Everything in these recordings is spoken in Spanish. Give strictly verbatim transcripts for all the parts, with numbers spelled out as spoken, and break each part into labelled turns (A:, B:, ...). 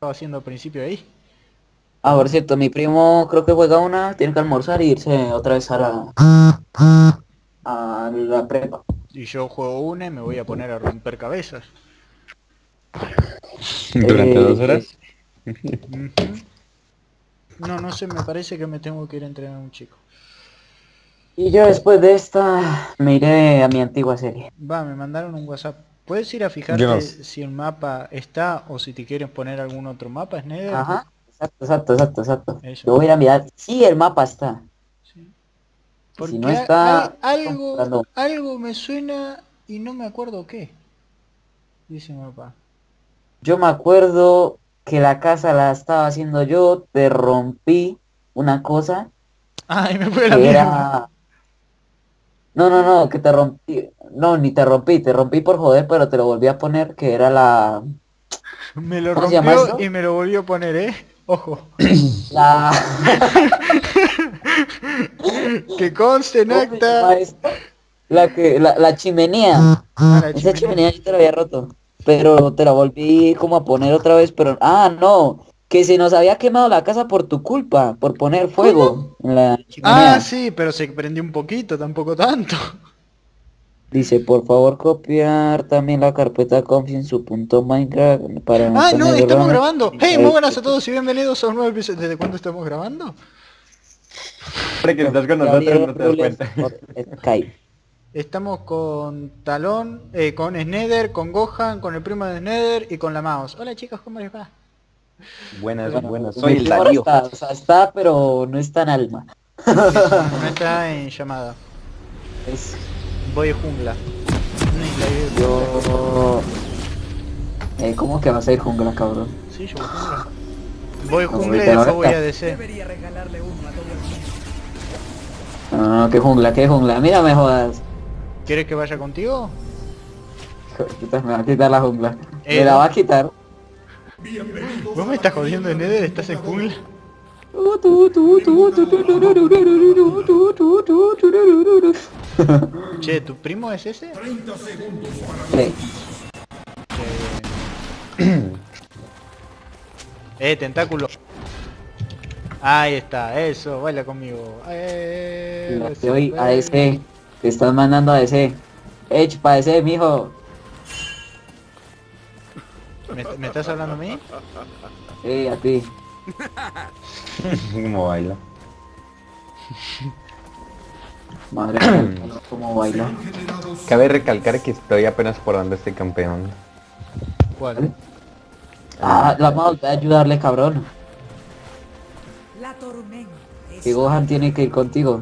A: estaba haciendo al principio ahí.
B: Ah, por cierto, mi primo creo que juega una, tiene que almorzar y irse otra vez a la, a la prepa.
A: Y yo juego una y me voy a poner a romper cabezas.
C: ¿Durante dos
B: Eh,
C: horas?
A: Ujú. No, no sé, me parece que me tengo que ir a entrenar a un chico.
B: y yo después de esta me iré a mi antigua serie.
A: Va, me mandaron un WhatsApp. ¿Puedes ir a
C: Yo no.
A: fijarte si el mapa está o si te quieren poner algún otro mapa, Sneder?
B: Ajá, exacto, exacto, exacto, exacto.
A: Eso.
B: Yo voy a ir a mirar si el mapa está.
A: Sí.
B: Y si no
A: Porque a- al-
B: está,
A: algo,
B: comprando.
A: algo me suena y no me acuerdo qué. Dice el mapa.
B: Yo me acuerdo que la casa la estaba haciendo yo, te rompí una cosa
A: Ay, me fue la
B: que
A: mierda.
B: era... No, no, no, que te rompí. No, ni te rompí, te rompí por joder, pero te lo volví a poner, que era la...
A: Me lo
B: ¿Cómo se llama
A: rompió
B: esto?
A: y me lo volvió a poner, ¿eh? Ojo.
B: La...
A: Que conste en
B: ¿Cómo se llama
A: acta.
B: esto? La que... La, la chimenea.
A: Ah, la
B: Esa
A: chimenea.
B: chimenea yo te la había roto. Pero te la volví como a poner otra vez, pero... Ah, no. Que se nos había quemado la casa por tu culpa, por poner
A: ¿Cómo?
B: fuego en la
A: Ah,
B: chimenea.
A: sí, pero se prendió un poquito, tampoco tanto.
B: Dice, por favor copiar también la carpeta conf en su punto Minecraft para no
A: Ah, no,
B: tener
A: estamos
B: errores.
A: grabando. Hey, muy buenas a todos y bienvenidos a un nuevo episodio. ¿Desde cuándo estamos grabando?
C: Siempre que estás con
B: Ya
C: nosotros
B: abrieron
C: no te das
B: rules
C: cuenta.
B: por Skype.
A: Estamos con Talón, eh, con Sneder, con Gohan, con el primo de Sneder y con la Mouse. Hola chicos, ¿cómo les va?
C: Buenas,
B: Bueno,
C: buenas.
B: mi
C: Soy el
B: primo ahora
C: Darío.
B: está, o sea, está, pero no está en alma.
A: Sí, sí, no está en llamada.
B: Es,
A: Voy jungla. Ni la idea.
B: yo... Eh, ¿cómo que vas a ir jungla, cabrón?
A: Sí, yo voy jungla. Voy
B: No,
A: jungla y
B: pero
A: después
B: ahora
A: voy
B: está-
A: a D C.
D: Debería regalarle uno a todo el mundo.
B: No, no, no, que jungla, que jungla. Mira, me jodas.
A: ¿Quieres que vaya contigo?
B: Hijo de puta, me va a quitar la jungla.
A: Eh,
B: Me la
A: no.
B: va a quitar.
A: ¿Vos me estás jodiendo, Sneder? ¿Estás en jungla? Che, ¿tu primo es ese?
B: Sí.
A: Eh, eh, tentáculo. Ahí está, eso, baila conmigo. Eh,
B: Te
A: eso,
B: doy a
A: baby.
B: ese. Te estás mandando a ese. Ech, pa' ese, mijo.
A: ¿Me, me estás hablando a mí?
B: Sí, a ti.
C: ¿Cómo baila?
B: Madre mía, cómo baila.
C: Cabe recalcar que estoy apenas por donde este campeón.
A: ¿Cuál?
B: Ah, la mouse, va a ayudarle, cabrón.
D: La tormenta es
B: Que Gohan tiene que ir contigo.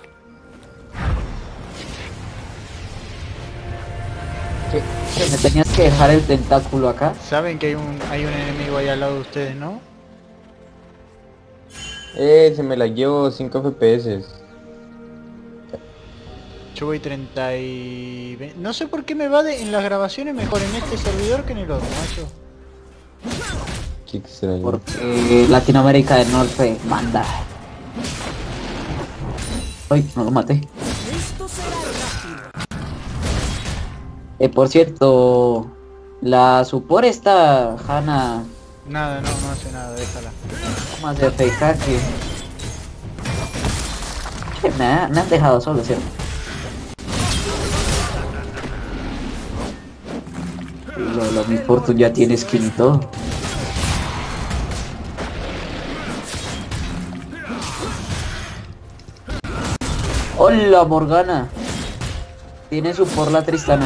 B: ¿Qué? ¿Que me tenías que dejar el tentáculo acá?
A: Saben que hay un hay un enemigo ahí al lado de ustedes, ¿no?
C: Eh, se me la llevo cinco F P S.
A: Yo voy treinta y... ve- No sé por qué me va de, en las grabaciones mejor en este servidor que en el otro, macho.
C: Qué extraño.
B: Porque Latinoamérica del Norte manda. Ay, no lo maté.
D: Esto será rápido.
B: Eh, por cierto, la support esta Hanna,
A: Nada, no, no hace nada, déjala.
B: ¿cómo hace fake que Che, me, ha- me han dejado solo, ¿cierto? Lo, lo, mi Fortune ya tiene skin y todo. Hola Morgana. Tiene support la Tristana.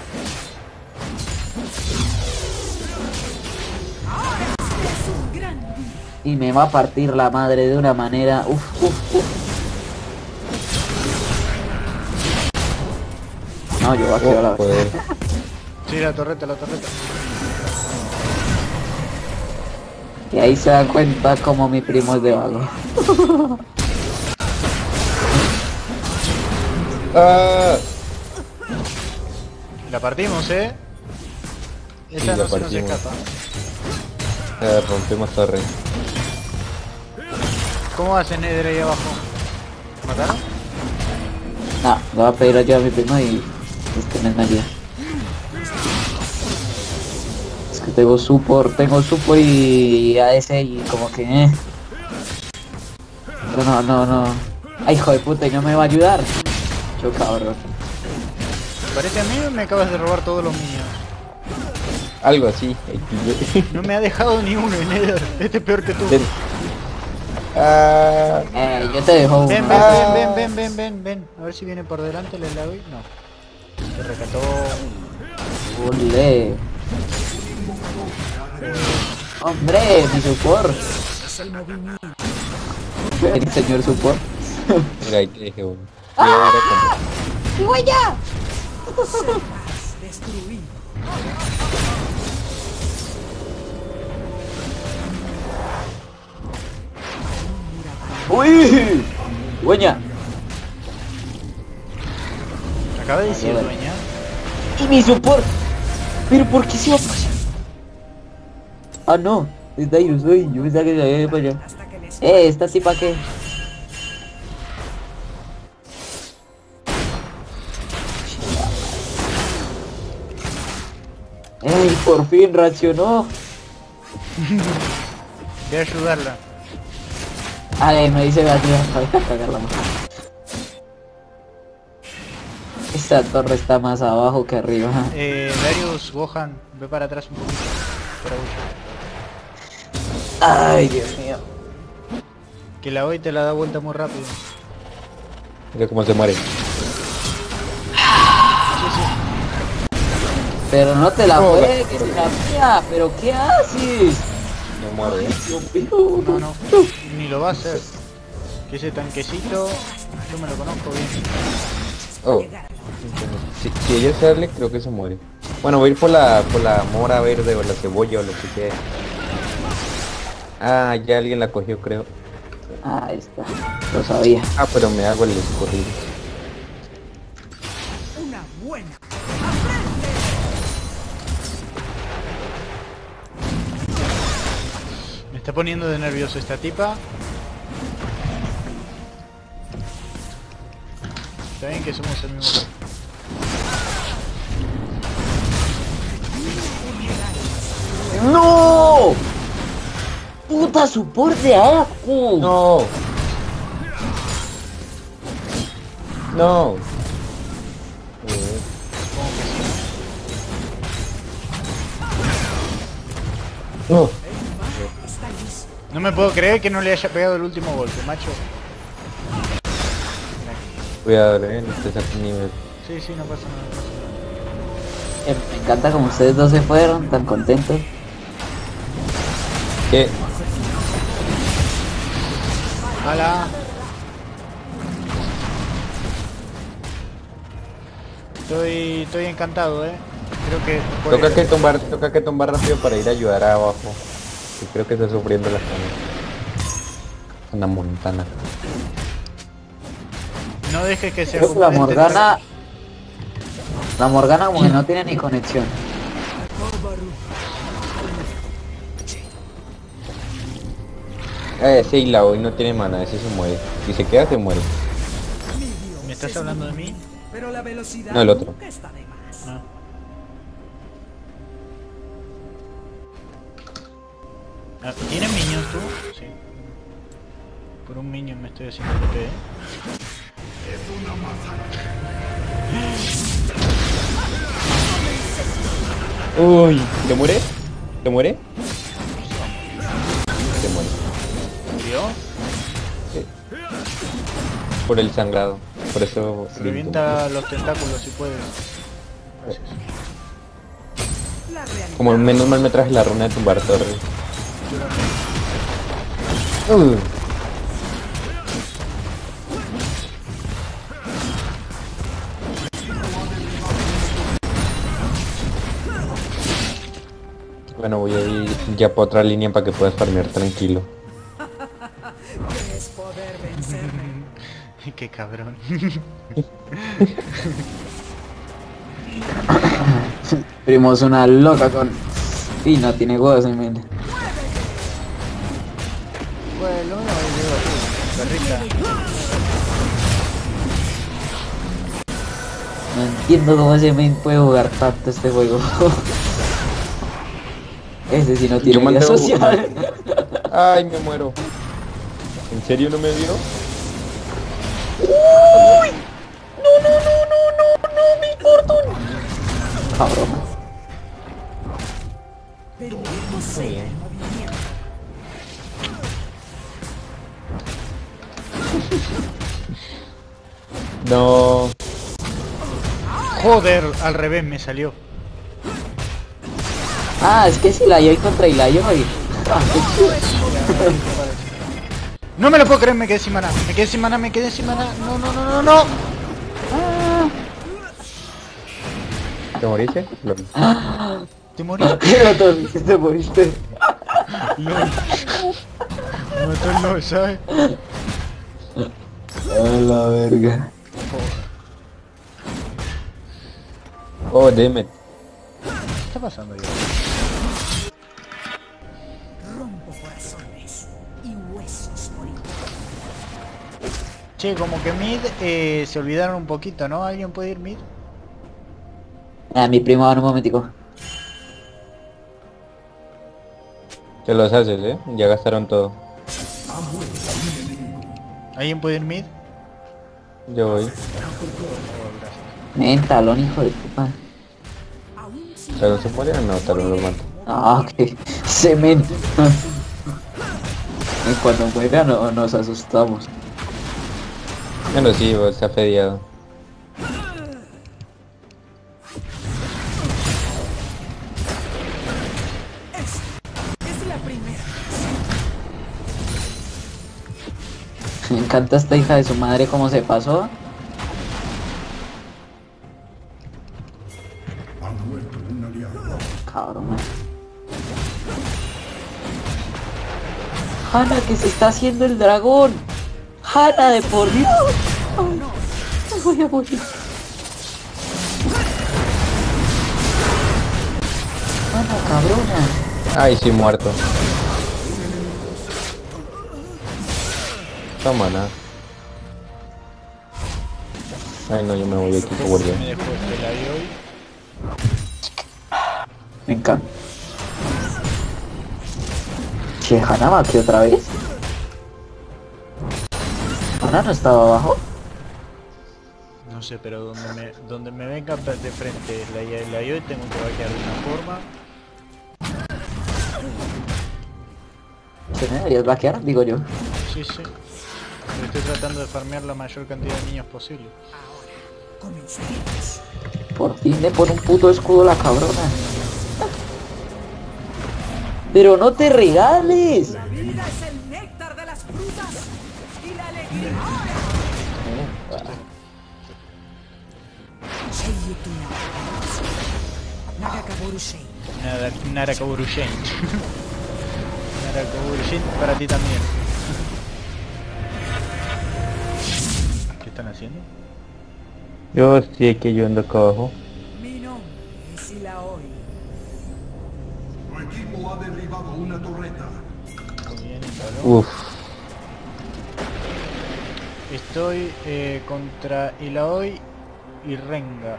B: Y me va a partir la madre de una manera. Uf, uf, uf. No, yo voy a quedar la
C: Oh, joder.
A: Sí, la torreta, la torreta.
B: Y ahí se dan cuenta como mi primo es de vago.
C: Ah,
A: La partimos, ¿eh? Esa
C: Sí,
A: no
C: la
A: se nos
C: partimos.
A: escapa.
C: eh, rompimos torre.
A: ¿Cómo hace Nether ahí abajo? ¿Mataron?
B: No, le voy a pedir ayuda a mi primo y este me ayuda. Es que que tengo support, tengo support y A S y como que eh. No, no, no, no. Ay, hijo de puta, y no me va a ayudar. Yo cabrón.
A: Parece a mí o me acabas de robar todos los míos.
C: Algo así.
A: No me ha dejado ni uno en Nether. Este es peor que tú.
C: Ven. Ah,
B: Eh, yo te dejo
A: Ven,
B: uno.
A: ven,
C: Ah.
A: ven, ven, ven, ven, ven. A ver si viene por delante, le la doy. No. Se recató.
B: Ole. Hombre, mi support.
D: Es el movimiento.
B: El señor support.
C: mira, ahí te dejé uno. Voy a ir a comprar.
B: ¡Huella!
D: Serás destruido.
B: ¡Uy! ¡Huella!
A: Acaba de decir
B: Vale.
A: dueña.
B: ¡Y mi support! ¿Pero por qué se va a pasar? Ah, no. Es Darius, uy. Yo pensaba que se había ido para allá.
D: Hasta que les
B: Eh, ¿esta tipa qué? ¡Ey, por fin reaccionó!
A: Voy a ayudarla.
B: Ay, me dice gracias para cagarla más. Esta torre está más abajo que arriba.
A: Eh, Darius, Gohan, ve para atrás un poquito. Para huir.
B: Ay, Dios mío.
A: Que la hoy te la da vuelta muy rápido.
C: Mira cómo se muere.
B: Pero no te la
C: No,
B: fue,
C: no,
B: que
C: no.
B: se la mía. ¿Pero qué haces?
C: No muere.
B: Dios mío.
A: No, no. Ni lo va a hacer. Que ese tanquecito, yo me lo conozco bien.
C: Oh. Si, si ella sale, creo que se muere. Bueno, voy a ir por la, por la mora verde o la cebolla o lo que sea. Ah, ya alguien la cogió, creo.
B: Ah, ahí está. Lo sabía.
C: Ah, pero me hago el escorrido.
D: una buena.
A: Me está poniendo de nervioso esta tipa. Está bien que somos el mismo.
B: ¡No! ¡Puta support de Aku!
C: No. No. Eh, No.
D: Está listo.
A: No me puedo creer que no le haya pegado el último golpe, macho.
C: Cuidado, eh, no estés a tu nivel.
A: Sí, sí, no pasa nada. No pasa nada.
B: Eh, Me encanta como ustedes dos se fueron, tan contentos.
C: ¿Qué?
A: ¡Hala! Estoy, estoy encantado, eh. Creo que... por
C: Toca
A: el-
C: que tumbar, toca que tumbar rápido para ir a ayudar a abajo. Que creo que está sufriendo la zona. Una montana.
A: No dejes que se
B: Creo que la
A: acomode este
B: Morgana... La Morgana como que no tiene ni conexión.
C: Eh, sí, la hoy no tiene mana, ese se muere. Si se queda, se muere.
A: tra- ¿Me estás hablando de mí?
D: Pero la velocidad
C: No, el otro.
D: nunca está de más.
A: No. Ah, ¿tienes minions tú? Sí. Por un minion me estoy haciendo T P, eh.
C: Uy, ¿te muere? ¿Te muere? Se muere.
A: ¿Murió?
C: Por el sangrado. Por eso...
A: Revienta los tentáculos si puedes. Gracias.
D: La realidad
C: Como menos mal me traje la runa de tumbar torre. Uh. Bueno, voy a ir ya para otra línea para que puedas farmear tranquilo.
D: es poder vencerme.
A: Qué cabrón.
B: Primos una loca con... Y no tiene huevos en mente.
A: Bueno, no, perrita.
B: No entiendo cómo ese main puede jugar tanto este juego. Ese sí no
C: Yo
B: tiene vida
C: mantengo
B: social.
C: Ay, me muero. ¿En serio no me dio?
B: Cabrón.
D: Permiso sea el movimiento.
C: No.
A: Joder, al revés me salió.
B: Ah, es que si la Yoy contra Ilayo, oye.
A: No me lo puedo creer, me quedé sin maná. Me quedé sin maná, me quedé sin maná. No, no, no, no, no.
C: ¿Te moriste? Lo-
A: Te moriste.
B: Pero tú sí te moriste.
A: Me mató el LOL, ¿sabes?
B: A la verga.
C: Oh, damn it.
A: ¿Qué está pasando yo?
D: Rompo corazones y huesos por igual.
A: Che, como que mid eh, se olvidaron un poquito, ¿no? ¿Alguien puede ir mid?
B: Ah, mi primo va un momentico.
C: Te los haces, ¿eh? Ya gastaron todo.
A: ¿Alguien puede ir mid?
C: Yo voy.
B: Ven, talón, hijo de puta.
D: Aún sin
C: ¿Talón se muere o no? Talón lo mata.
B: Ah, que semen. Y cuando juega no, nos asustamos.
C: Bueno, sí, vos, está fediado.
D: es la primera.
B: Me encanta esta hija de su madre cómo se pasó. Cabrón, man. Hanna, que se está haciendo el dragón. Hanna, de por Dios. Ay, me voy a morir. Hanna, cabrona.
C: Ay, sí, muerto. Toma, nada. Ay, no, yo me voy aquí, guardián.
A: Me dejó este la hoy.
B: Me encanta. Che, Hanna, ¿aquí otra vez? ¿Hanna no estaba abajo?
A: No sé, pero donde me, donde me venga de frente la I A y la I O tengo que vaquear de una forma.
B: ¿Se me deberías vaquear? Digo yo.
A: Sí, sí. Pero estoy tratando de farmear la mayor cantidad de niños posible.
D: Comenzaremos.
B: Por fin le pone un puto escudo a la cabrona. Pero no te regales.
D: La vida es el néctar de las frutas y la alegría. Seiyutuna. Nagakaboru Shei.
A: Nada, Narakaburu-shen. Narakaburu-shen para ti también. ¿Qué están haciendo?
C: Yo estoy aquí, yo ando acá abajo.
D: Mi nombre es Ilaoi.
E: Tu equipo ha derribado una torreta.
A: Muy bien, Talón.
C: Uf.
A: Estoy eh, contra Ilaoi y Rengar.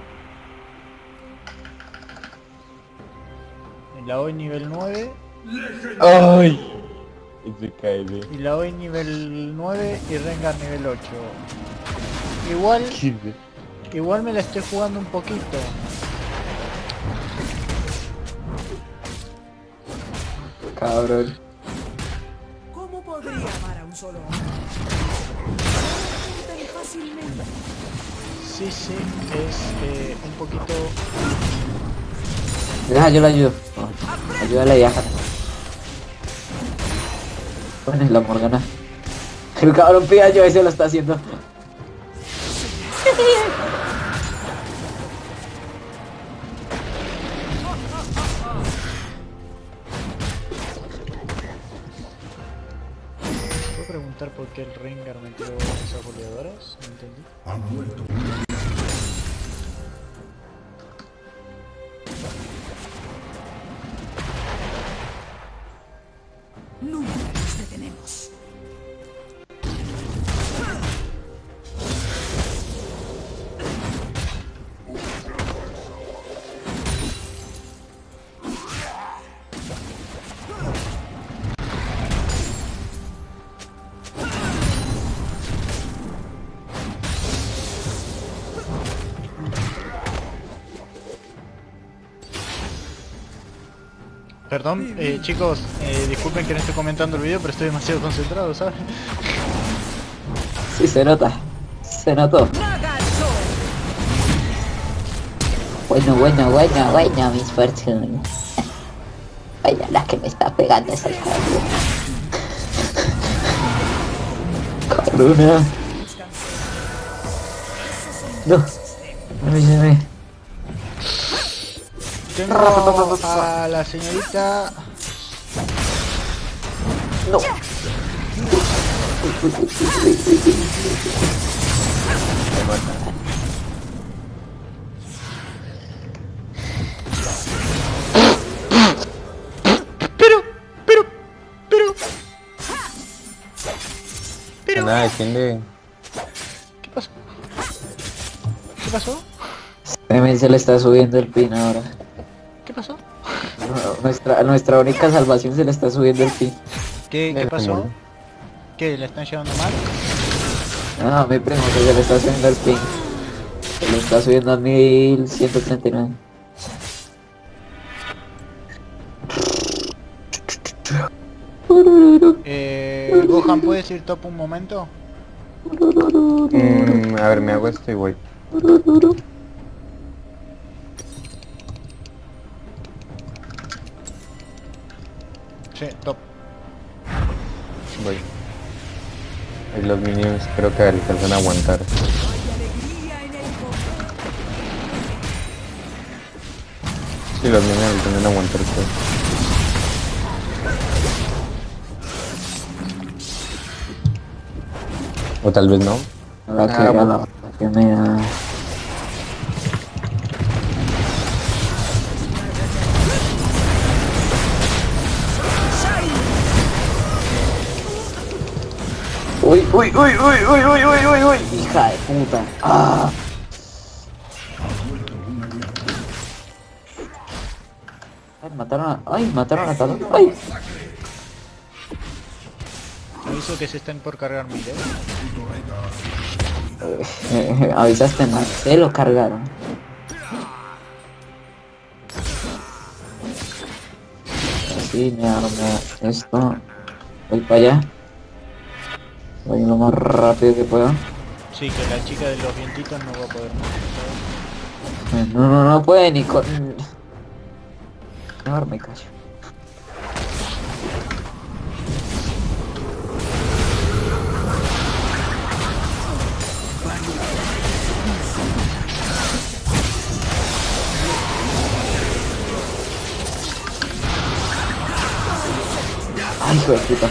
A: Ilaoi nivel nueve.
C: Ay. Ese cae de.
A: Ilaoi nivel nueve y Rengar nivel ocho. Igual, igual me la estoy jugando un poquito.
B: Cabrón.
D: ¿Cómo podría amar a un solo hombre? Tan fácilmente.
A: Sí, sí, es eh, un poquito...
B: Deja, yo la ayudo. Oh, ayúdale ahí a Hanna. Bueno, la Morgana. El cabrón piallo ese lo está haciendo.
A: ¿Puedo preguntar por qué el Rengar metió esas goleadoras? No entendí.
E: Ha muerto.
D: Nunca nos detenemos.
A: Perdón, eh, chicos, eh, disculpen que no estoy comentando el video, pero estoy demasiado concentrado, ¿sabes?
B: Sí, se nota. Se notó. Bueno, bueno, bueno, bueno, mis fortunes. Vaya la que me está pegando esa Caruna. No. Avísame.
A: Tengo a la señorita...
B: No.
A: Pero, pero, pero... Pero...
C: Nada, defiende.
A: ¿Qué pasó? ¿Qué pasó?
B: También se le está subiendo el pin ahora.
A: ¿Qué pasó?
B: Nuestra, nuestra única salvación se le está subiendo el pin.
A: ¿Qué, qué
C: Es
A: pasó?
C: como-
A: ¿Qué? ¿Le están llevando mal?
B: Ah, mi primo que se le está subiendo el pin. Se le está subiendo a mil ciento treinta y nueve.
A: Eh, Gohan, ¿puedes ir top un momento?
C: Mm, a ver, me hago esto y voy.
A: Sí, top.
C: Voy. Y los minions creo que alcanzan a aguantar. Sí, los minions alcanzan a aguantar todo. O tal vez no.
B: La que
C: Ah,
B: era
C: bueno.
B: la que me da. Uy, uy, uy, uy, uy, uy, uy, uy, uy, hija de puta. Ah. Ay, mataron a... Ay, mataron a Talón. Ay.
A: Aviso que se están por cargar mi dedo.
B: Eh, avisaste mal, se lo cargaron. Así me arma esto. Voy para allá. Voy lo más rápido que pueda.
A: Sí, que la chica de los vientitos no va a poder más, ¿sabes?
B: No, no, no puede ni con... Mejor me callo. Ay, hijo de puta.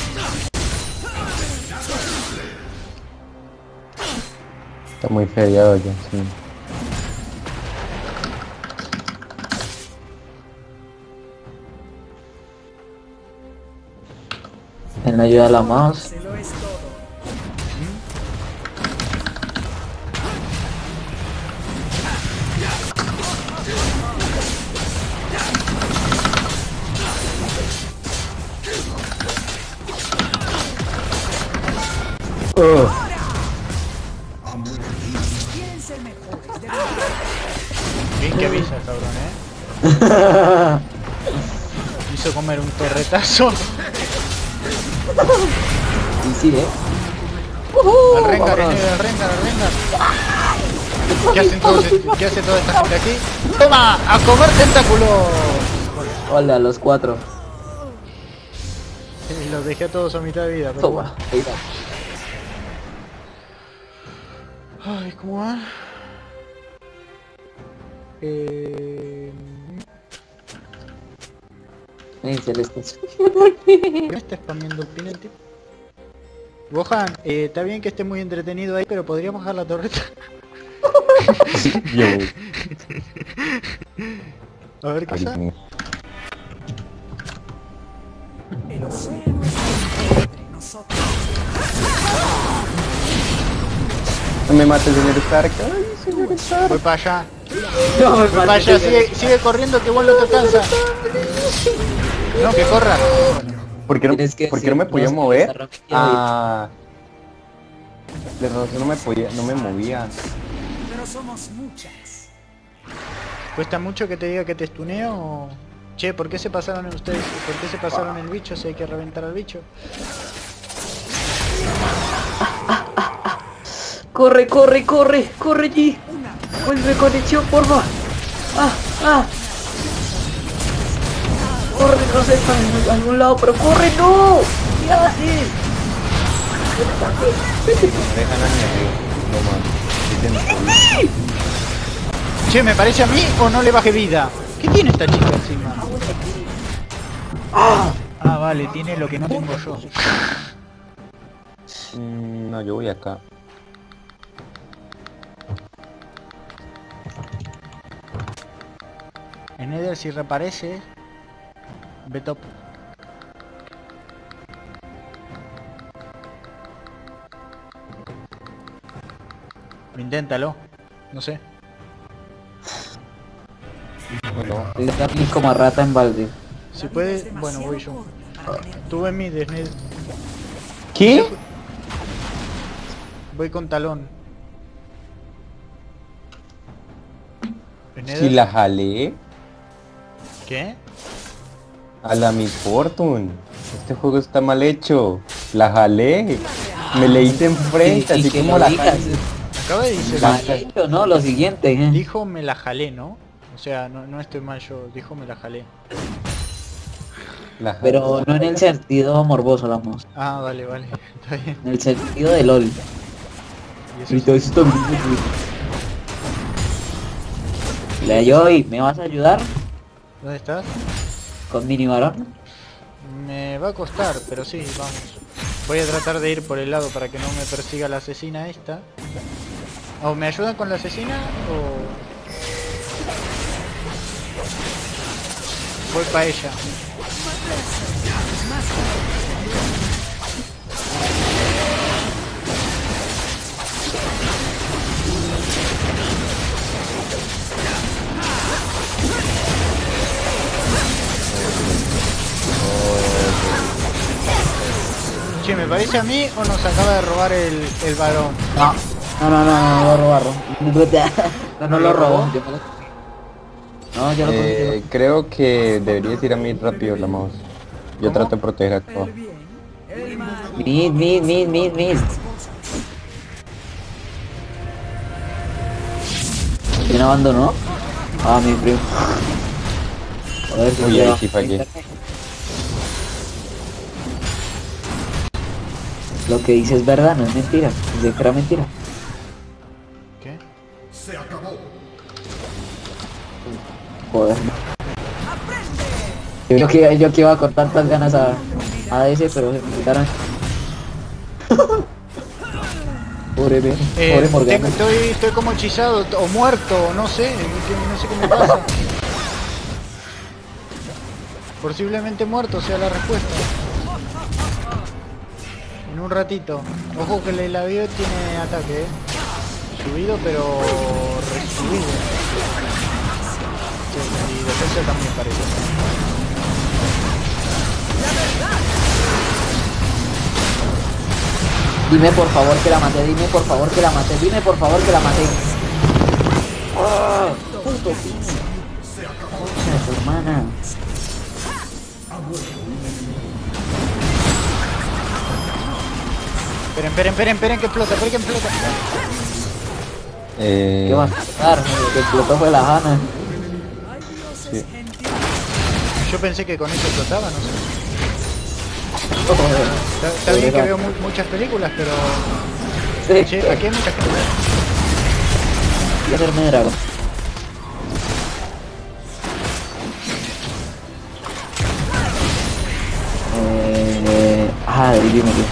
C: Está muy feriado ya, sí.
B: En la ayuda de la mouse.
D: Se lo es todo. Quieren ser mejores. Deben
A: Bien que avisa, cabrón, eh. Hizo comer un torretazo.
B: Y sí, eh.
A: Al Rengar, al Rengar, al Rengar, al Rengar. ¿Qué hacen todos, ¿Qué hace toda esta gente aquí? ¡Toma! ¡A comer tentáculos!
B: Hola, los cuatro.
A: Y los dejé a todos a mitad de vida, pero
B: Toma. Ahí va.
A: bueno. Ay, ¿cómo va? Eh...
B: Ay, se le está
A: ¿Por qué me está spameando el pin el tipo? Gohan, eh, está bien que esté muy entretenido ahí, pero podríamos bajar la torreta.
C: Yo.
A: A ver qué sale.
D: El océano está entre nosotros.
C: No me mate, señor Stark. Ay, señor Stark.
A: Voy para allá.
B: No, me
A: Voy para allá, sigue, sigue corriendo que igual no te alcanza. No, que corra.
C: ¿Por qué no,
B: Tienes que
C: ¿por qué no me
B: decir,
C: podía
B: no,
C: mover?
B: está rápido.
C: Ah. De razón no me podía, no me movía.
D: Pero somos muchas.
A: ¿Cuesta mucho que te diga que te estuneo o...? Che, ¿por qué se pasaron ustedes? ¿Por qué se pasaron el bicho si hay que reventar al bicho?
B: Corre, corre, corre, corre, G. Vuelve conexión, porfa. Ah, ah. Corre, no sé, está en algún lado, pero corre, no. ¿Qué haces?
C: Me dejan a mí arriba. No más. Sí,
A: Che, ¿me parece a mí o no le baje vida? ¿Qué tiene esta chica encima? Ah, ah, vale, tiene lo que no tengo yo.
C: Mm, no, yo voy acá.
A: En Nether si reaparece, ve top. Inténtalo, no sé.
C: Bueno,
B: Está aquí como rata en balde.
A: Si puede, bueno, voy yo. Tú ves mi desned.
C: ¿qué?
A: Voy con talón. ¿En
C: Si
A: Nether?
C: la jalé
A: ¿Qué?
C: a la Miss Fortune. Este juego está mal hecho. La jalé. Me le hice enfrente,
B: Y- y
C: así
B: que
C: como
B: lo
C: la
B: digas.
C: jalé.
A: Acaba de decir,
B: Mal hecho, ¿no? Lo siguiente, ¿eh?
A: dijo me la jalé, ¿no? O sea, no, no estoy mal yo, dijo me la jalé.
C: La jalé.
B: Pero no en el sentido morboso, vamos.
A: Ah, vale, vale, está bien.
B: En el sentido de LOL.
A: Y eso
B: Y
A: es-
B: todo esto. La Joy, ¿me vas a ayudar
A: ¿Dónde estás?
B: con mini varón?
A: Me va a costar, pero sí, vamos. Voy a tratar de ir por el lado para que no me persiga la asesina esta. ¿O me ayudan con la asesina o...? Voy para ella. Che, ¿me parece a mí o nos acaba de robar el, el varón?
B: No, no, no, no, no, no lo robaron. No, no lo robó. Yo no lo- No, yo lo
C: Eh,
B: conseguí.
C: creo que deberías ir a mí rápido la mouse. Yo
A: ¿Cómo?
C: trato de proteger a todo.
B: Mid, mid, mid, mid, mid. ¿Quién abandonó? Ah, mi primo. A ver si
C: Uy,
B: llega.
C: ahí sí fallé.
B: Lo que dice es verdad, no es mentira. Dice que era mentira.
A: ¿Qué?
E: Se acabó.
B: Joder. Yo que, yo que iba con tantas ganas a, a D S, pero se me quitaron. Pobre, me-
A: Eh,
B: pobre Morgana.
A: tengo- estoy, estoy como hechizado o muerto, no sé, que- no sé qué me pasa. Posiblemente muerto sea la respuesta. En un ratito. Ojo que el labio tiene ataque, ¿eh? Subido pero resubido. Sí, y defensa también parece.
B: Dime por favor que la maté, dime por favor que la maté, dime por favor que la maté. ¡Ah! ¡Puto pino! ¡Concha de tu hermana!
A: Esperen, esperen, esperen, esperen que explota, esperen que explota.
C: Eh,
B: ¿Qué vas a pasar? Lo que explotó fue la Hanna.
C: sí.
A: Yo pensé que con eso explotaba, no sé.
B: Joder.
A: Está, está bien que veo mu- muchas películas, pero...
B: Sí,
A: Che, aquí hay mucha gente.
B: voy a hacerme dragón. Eh... Ah, dime yo.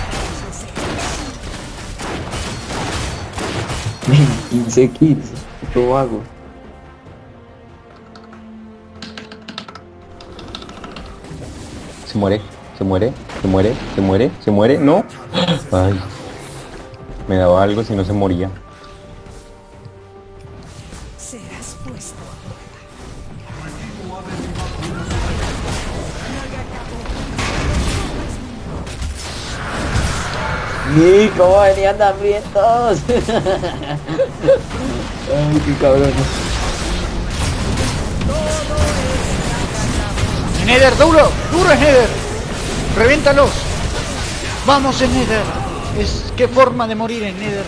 B: quince kills. Puto vago.
C: Se muere, se muere, se muere, se muere, se muere, no. Ay. Me daba algo si no se moría.
D: Serás puesto.
B: ¡Y cómo venían hambrientos! Ay, qué cabrón.
A: Nether, duro, duro es Nether. Reviéntalos. Vamos en Nether. Es qué forma de morir en Nether.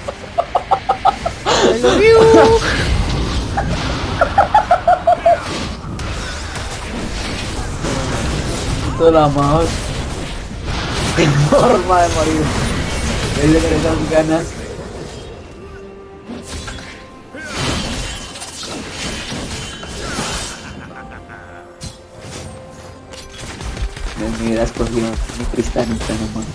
A: I love you.
B: Toda más. Qué forma de morir. Es de que esas ganas. Me hubieras cogido mi cristalita nomás.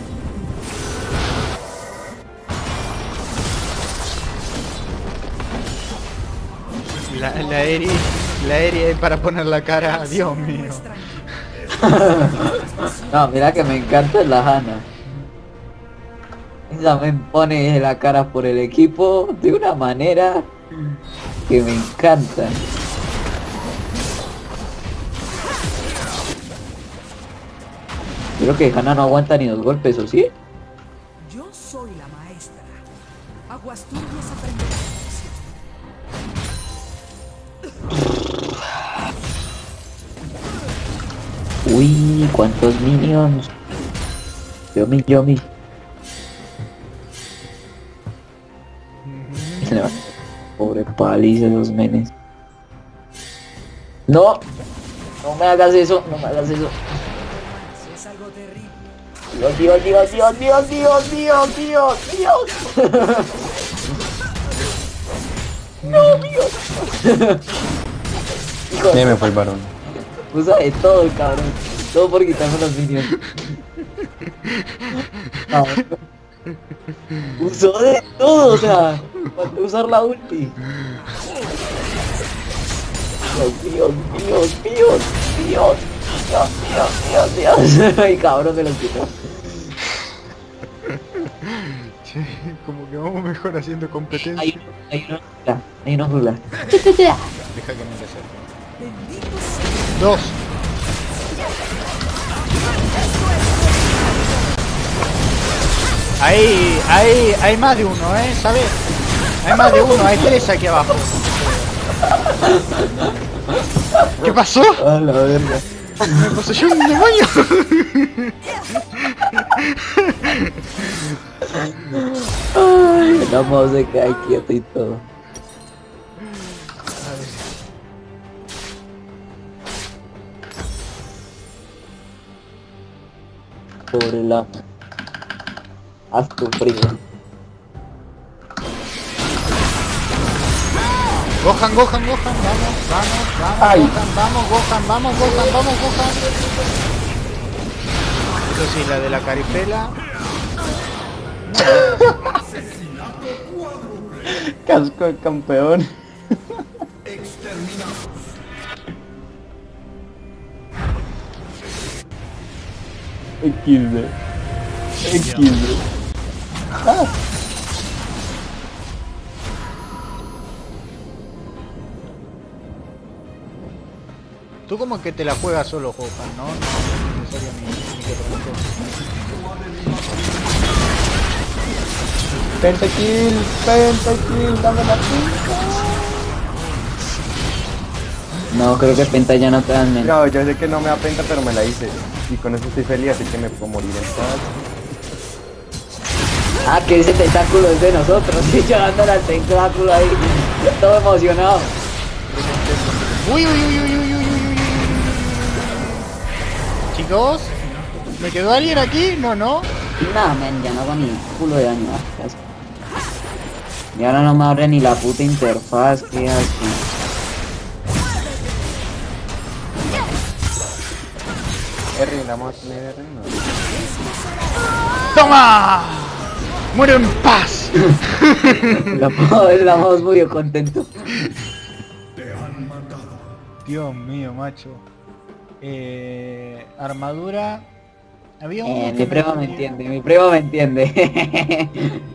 A: La, la Eri, la Eri es para poner la cara, Dios mío.
B: No, mira que me encanta la Hanna. Ella me pone la cara por el equipo de una manera que me encanta. Creo que Hanna no aguanta ni dos golpes, ¿o sí?
D: Yo soy la maestra. Aguas turbias aprenderás.
B: Uy, cuántos minions. Yomi, yomi. Pobre paliza esos menes. No, no me hagas eso, no me hagas eso.
D: Si es algo terrible.
B: Dios, Dios, Dios, Dios, Dios, Dios, Dios, Dios, Dios. No, Dios. Hijo
C: Ya
B: de...
C: me fue el varón.
B: Usa de todo el cabrón. Todo por quitarme los minions. No. Usó de todo, o sea, para usar la ulti. Dios, Dios, Dios, Dios, Dios, Dios, Dios, Dios, Dios. Ay, cabrón, me los quitó.
A: Sí, como que vamos mejor haciendo competencia.
B: Hay uno, hay uno, rula, hay uno rula.
A: Deja que me te acerque.
D: Bendito sea.
A: Dos. Ahí, ahí, hay más de uno, ¿eh? ¿Sabes? Hay más de uno, hay tres aquí abajo. ¿Qué pasó?
B: A la verga.
A: Me poseyó un demonio.
B: Ay, la mouse se cae quieta y todo. Pobre la... Has sufrido.
A: Gohan, Gohan, Gohan, vamos, vamos, vamos,
B: Ay.
A: Gohan, vamos, Gohan, vamos, Gohan, vamos, Gohan. Eso sí, la de la caripela.
C: Casco de campeón.
E: Exterminados.
C: equis de. equis de. Ah.
A: Tú como que te la juegas solo, Gohan, ¿no? No es necesario ni, ni que preguntes.
C: Pentakill, pentakill, dame la pinta.
B: No, creo que Penta ya no te dan menos.
C: No, yo sé que no me da penta, pero me la hice. Y con eso estoy feliz, así que me puedo morir en paz.
B: Ah, que ese tentáculo es de nosotros. Y yo dándole al tentáculo ahí. Todo emocionado.
A: Uy, uy, uy, uy, uy, uy, uy, uy, uy. Chicos, ¿me quedó alguien aquí? No, no.
B: Nah, man, ya no hago ni culo de daño. ah, casi. Y ahora no me abre ni la puta interfaz. ¿Qué hace?
C: R, la vamos a tener R, no.
A: ¡Toma! ¡Muero en paz!
B: La mouse, la mouse muy contento.
E: Te han matado.
A: Dios mío, macho. Eh, armadura. Había uno
B: Eh,
A: que
B: mi primo me
A: tenía-
B: entiende, mi primo me entiende.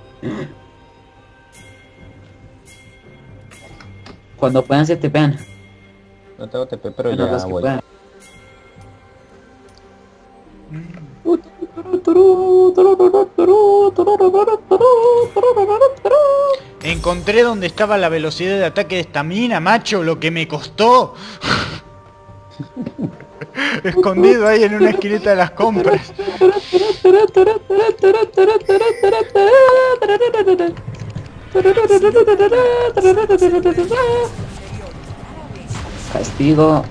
B: Cuando puedan se te pegan.
C: No tengo T P, pero
B: Bueno,
C: ya
B: los que
C: voy.
B: puedan.
A: Encontré donde estaba la velocidad de ataque de estamina, macho, lo que me costó. escondido ahí en una esquinita de las compras.
B: Castigo.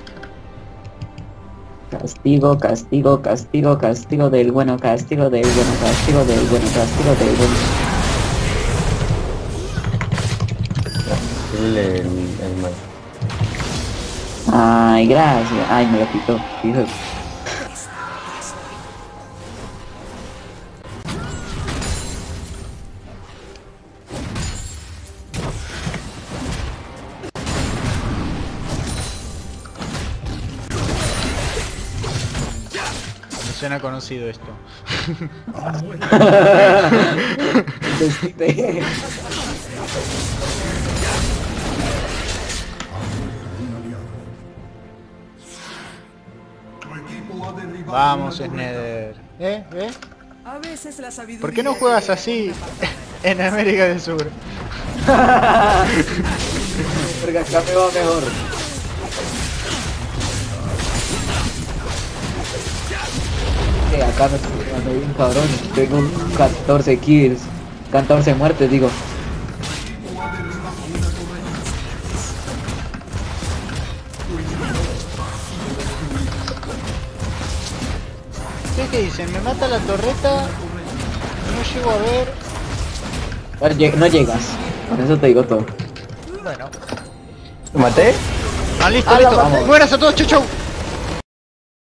B: Castigo, castigo, castigo, castigo del bueno, castigo del bueno, castigo del bueno, castigo del bueno.
C: El, el, el mal.
B: Ay, gracias. Ay, me lo quitó, hijo.
A: Me suena conocido esto.
B: Este...
E: Tu equipo ha derribado
A: Vamos,
E: una torreta.
A: Sneder. ¿Eh? ¿Eh?
D: A veces la sabiduría
A: ¿Por qué no juegas así en América del Sur?
B: Porque acá me va mejor. Eh, acá me estoy quedando bien cabrón. Tengo catorce kills. catorce muertes, digo.
A: ¿Ustedes qué dicen? ¿Me mata la torreta? No llego a ver.
B: Bueno, lleg- no llegas. Con eso te digo todo.
A: Bueno.
C: ¿Lo maté?
A: Ah, listo,
B: Ah, la
A: listo.
B: maté.
A: Buenas a todos, chau chau.